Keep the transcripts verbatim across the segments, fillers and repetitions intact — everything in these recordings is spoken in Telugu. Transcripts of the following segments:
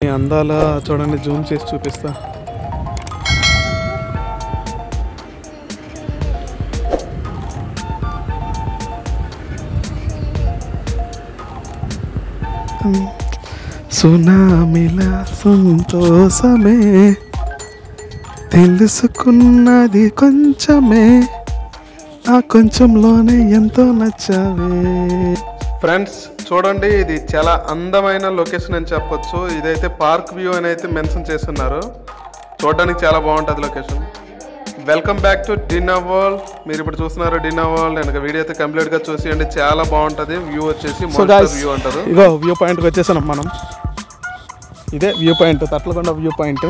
అందాల చూడండి, జూమ్ చేసి చూపిస్తా. సునామిలా సంతోషమే తెలుసుకున్నది కొంచెమే, ఆ కొంచెంలోనే ఎంతో నచ్చావే. ఫ్రెండ్స్ చూడండి, ఇది చాలా అందమైన లొకేషన్ అని చెప్పొచ్చు. ఇదైతే పార్క్ వ్యూ అని అయితే మెన్షన్ చేస్తున్నారు. చూడడానికి చాలా బాగుంటుంది లొకేషన్. వెల్కమ్ బ్యాక్ టు డిన్నా వరల్డ్. మీరు ఇప్పుడు చూస్తున్నారు డిన్నా వరల్డ్. వెనక వీడియో అయితే కంప్లీట్గా చూసేయండి, చాలా బాగుంటుంది. వ్యూ వచ్చేసి మోన్స్టర్ వ్యూ అంటారు. ఇగో వ్యూ పాయింట్కి వచ్చేసాం మనం. ఇదే view point, Tatlakonda view point.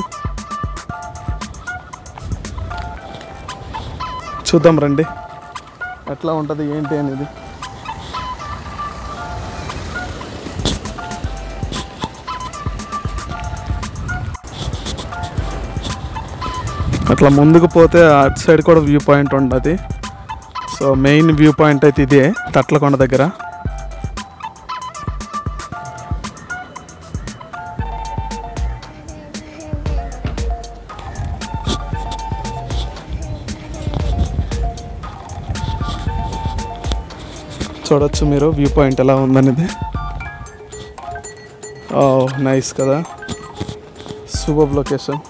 చూద్దాం రండి ఎట్లా ఉంటుంది ఏంటి అనేది. అట్లా ముందుకు పోతే అటు సైడ్ కూడా వ్యూ పాయింట్ ఉంటుంది. సో మెయిన్ వ్యూ పాయింట్ అయితే ఇదే తట్లకొండ దగ్గర. చూడొచ్చు మీరు వ్యూ పాయింట్ ఎలా ఉందనేది. ఓ నైస్ కదా, సూపర్ లొకేషన్.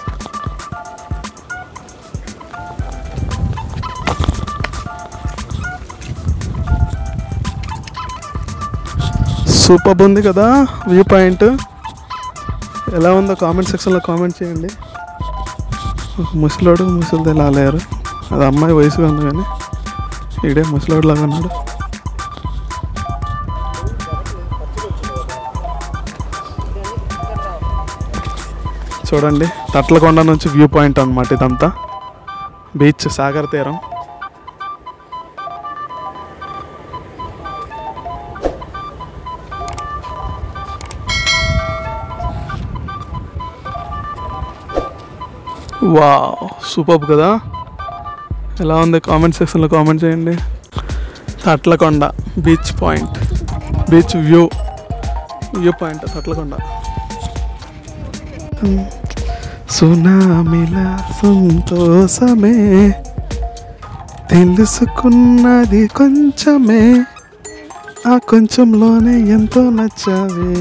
సూపర్ ఉంది కదా వ్యూ పాయింట్. ఎలా ఉందో కామెంట్ సెక్షన్లో కామెంట్ చేయండి. ముసలోడు ముసలిది ఎలా లేరు, అది అమ్మాయి వయసుగా ఉంది కానీ ఈడే ముసలోడు లాగా ఉన్నాడు. చూడండి తట్లకొండ నుంచి వ్యూ పాయింట్ అన్నమాట ఇదంతా. బీచ్, సాగర్ తీరం. వావ్ సూపర్ కదా, ఎలా ఉంది కామెంట్ సెక్షన్లో కామెంట్ చేయండి. Tatlakonda beach point, beach view view point Tatlakonda. సునామిలా సంతోషమే తెలుసుకున్నది కొంచెమే, ఆ కొంచెంలోనే ఎంతో నచ్చావే.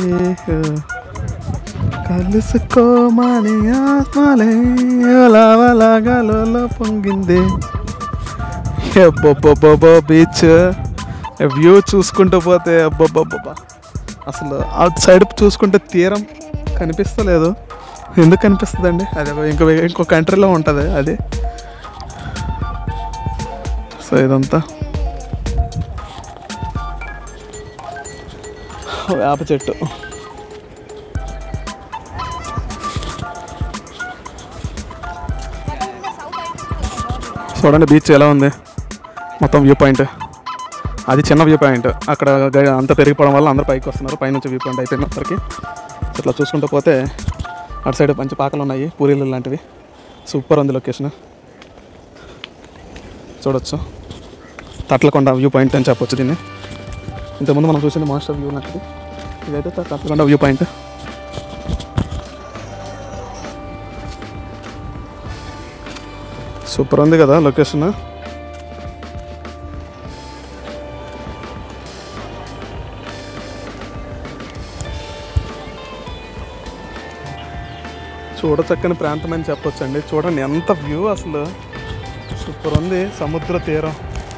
కలుసుకోమని ఆత్మలే లావలాగాలో పొంగింది. అబ్బబ్బబ్బబ్బో బీచ్ వ్యూ చూసుకుంటూ పోతే అబ్బబ్బబ్బబ్బా, అసలు అవుట్ సైడ్ చూసుకుంటే తీరం కనిపిస్తలేదు. ఎందుకు కనిపిస్తుందండి, అది ఇంకో ఇంకో కంట్రీలో ఉంటుంది అది. సో ఇదంతా వేప చెట్టు. చూడండి బీచ్ ఎలా ఉంది, మొత్తం వ్యూ పాయింట్. అది చిన్న వ్యూ పాయింట్, అక్కడ అంత పెరిగిపోవడం వల్ల అందరూ పైకి వస్తున్నారు. పైనుంచి వ్యూ పాయింట్ అయిపోయింది అందరికి. ఇట్లా చూసుకుంటూ పోతే అటు సైడ్ మంచి పాకలు ఉన్నాయి, పూరీలు లాంటివి. సూపర్ ఉంది లొకేషన్. చూడొచ్చు తట్లకొండ వ్యూ పాయింట్ అని చెప్పొచ్చు దీన్ని. ఇంతకుముందు మనం చూసింది మాన్స్టర్ వ్యూ లాంటిది, ఇదైతే తట్లకొండ వ్యూ పాయింట్. సూపర్ ఉంది కదా లొకేషన్. చూడచక్కని ప్రాంతం అని చెప్పొచ్చండి. చూడండి ఎంత వ్యూ, అసలు సూపర్ ఉంది. సముద్ర తీరం,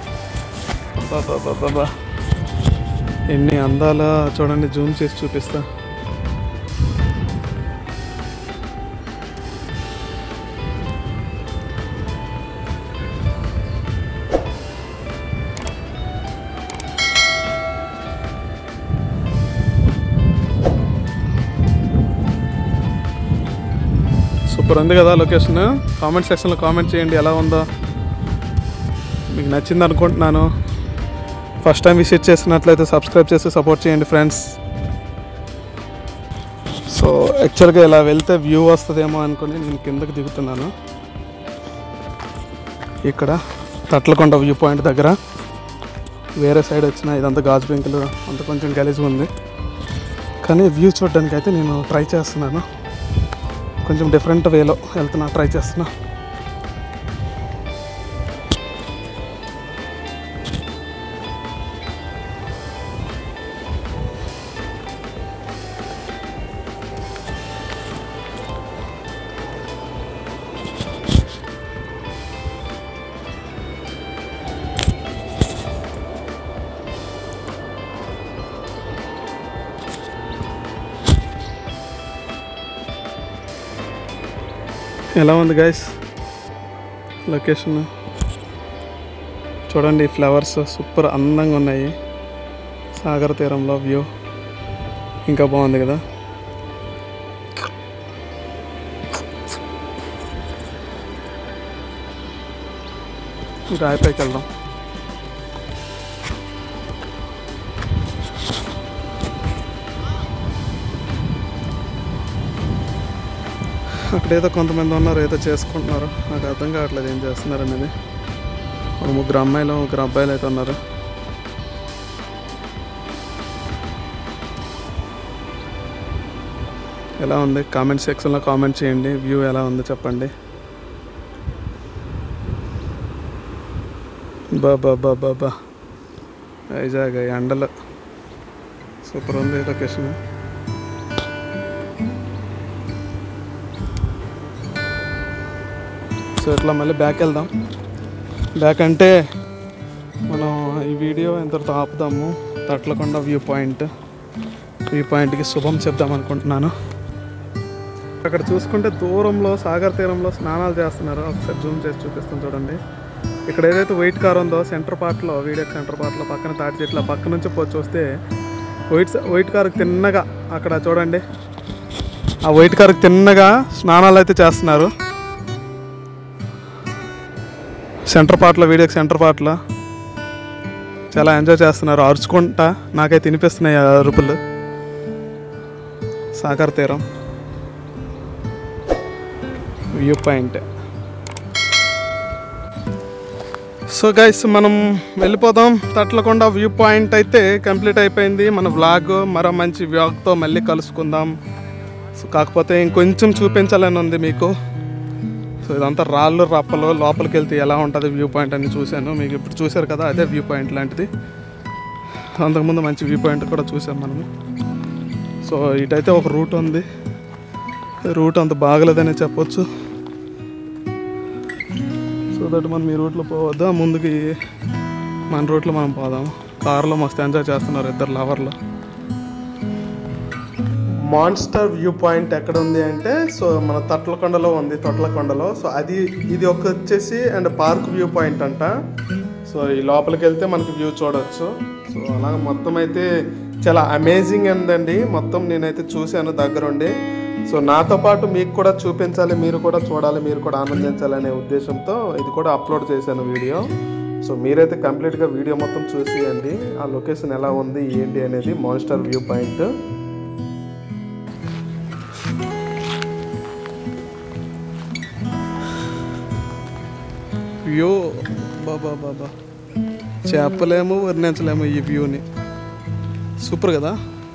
బాబా ఎన్ని అందాల. చూడండి జూమ్ చేసి చూపిస్తా. సూపర్ ఉంది కదా లొకేషన్. కామెంట్ సెక్షన్లో కామెంట్ చేయండి ఎలా ఉందో, మీకు నచ్చింది అనుకుంటున్నాను. ఫస్ట్ టైం విజిట్ చేసినట్లయితే సబ్స్క్రైబ్ చేసి సపోర్ట్ చేయండి ఫ్రెండ్స్. సో యాక్చువల్గా ఇలా వెళ్తే వ్యూ వస్తుందేమో అనుకుని నేను కిందకి దిగుతున్నాను. ఇక్కడ తట్లకొండ వ్యూ పాయింట్ దగ్గర వేరే సైడ్ వచ్చిన ఇదంతా గాజు పెంకులు అంత కొంచెం గలీజ్గా ఉంది. కానీ వ్యూ చూడడానికి అయితే నేను ట్రై చేస్తున్నాను, కొంచెం డిఫరెంట్ వేలో వెళ్తున్నా, ట్రై చేస్తున్నా. ఎలా ఉంది గైస్ లొకేషన్? చూడండి, ఫ్లవర్స్ సూపర్ అందంగా ఉన్నాయి. సాగర తీరంలో వ్యూ ఇంకా బాగుంది కదా. రాయిపైకి వెళ్దాం. అక్కడేదో కొంతమంది ఉన్నారు, ఏదో చేసుకుంటున్నారు, నాకు అర్థం కావట్లేదు ఏం చేస్తున్నారు అనేది. ఒక ముగ్గురు అమ్మాయిలు ముగ్గురు అబ్బాయిలు అయితే ఉన్నారు. ఎలా ఉంది కామెంట్ సెక్షన్లో కామెంట్ చేయండి, వ్యూ ఎలా ఉందో చెప్పండి. బాబా బాబా బా వైజాగ్ ఎండలు సూపర్ ఉంది లొకేషన్. సో ఇట్లా మళ్ళీ బ్యాక్ వెళ్దాం. బ్యాక్ అంటే మనం ఈ వీడియో ఎంతటితో ఆపుదాము. తట్లకొండ వ్యూ పాయింట్ వ్యూ పాయింట్కి శుభం చెప్దాం అనుకుంటున్నాను. అక్కడ చూసుకుంటే దూరంలో సాగర్ తీరంలో స్నానాలు చేస్తున్నారు. ఒకసారి జూమ్ చేసి చూపిస్తాను చూడండి. ఇక్కడ ఏదైతే వైట్ కార్ ఉందో సెంటర్ పార్ట్లో, వీడియో సెంటర్ పార్ట్లో పక్కన తాటి చెట్ల పక్క నుంచి పోయి చూస్తే వైట్ వైట్ కార్కి తిన్నగా అక్కడ చూడండి, ఆ వైట్ కార్కి తిన్నగా స్నానాలు అయితే చేస్తున్నారు. సెంటర్ పార్ట్లో, వీడియోకి సెంటర్ పార్ట్లో చాలా ఎంజాయ్ చేస్తున్నారు, అరుచుకుంటా. నాకైతే తినిపిస్తున్నాయి అరుపులు. సాగర్ తీరం వ్యూ పాయింట్. సో గైస్ మనం వెళ్ళిపోదాం. తట్లకొండ వ్యూ పాయింట్ అయితే కంప్లీట్ అయిపోయింది. మన వ్లాగ్ మరో మంచి వ్లాగ్తో మళ్ళీ కలుసుకుందాం. సో కాకపోతే ఇంకొంచెం చూపించాలని ఉంది మీకు. సో ఇదంతా రాళ్ళు రప్పలు, లోపలికి వెళ్తే ఎలా ఉంటుంది వ్యూ పాయింట్ అని చూశాను. మీకు ఇప్పుడు చూశారు కదా, అదే వ్యూ పాయింట్ లాంటిది. అంతకుముందు మంచి వ్యూ పాయింట్ కూడా చూసాం మనము. సో ఇటైతే ఒక రూట్ ఉంది, రూట్ అంత బాగలేదని చెప్పొచ్చు. సో దట్ మనం ఈ రూట్లో పోవద్దా, ముందుకి మన రూట్లో మనం పోదాం. కార్లో మస్తు ఎంజాయ్ చేస్తున్నారు ఇద్దరు లవర్లు. మాన్స్టర్ వ్యూ పాయింట్ ఎక్కడ ఉంది అంటే, సో మన తట్లకొండలో ఉంది, తొట్లకొండలో. సో అది ఇది ఒక వచ్చేసి అండ్ పార్క్ వ్యూ పాయింట్ అంట. సో ఈ లోపలికి వెళ్తే మనకి వ్యూ చూడవచ్చు. సో అలాగే మొత్తం అయితే చాలా అమేజింగ్ ఉందండి. మొత్తం నేనైతే చూశాను దగ్గరుండి. సో నాతో పాటు మీకు కూడా చూపించాలి, మీరు కూడా చూడాలి, మీరు కూడా ఆనందించాలి అనే ఉద్దేశంతో ఇది కూడా అప్లోడ్ చేశాను వీడియో. సో మీరైతే కంప్లీట్గా వీడియో మొత్తం చూసేయండి, ఆ లొకేషన్ ఎలా ఉంది ఏంటి అనేది. మాన్స్టర్ వ్యూ పాయింట్ వ్యూ బాబా బాబా చెప్పలేము, వర్ణించలేము ఈ వ్యూని. సూపర్ కదా,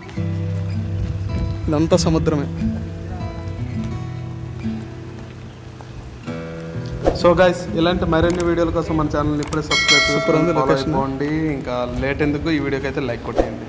ఇదంతా సముద్రమే. సో గైస్ ఇలాంటి మరిన్ని వీడియోల కోసం మన ఛానల్ని ఇప్పుడే సబ్స్క్రైబ్ చేసుకోండి. ఇంకా లేట్ ఎందుకు, ఈ వీడియోకి అయితే లైక్ కొట్టేయండి.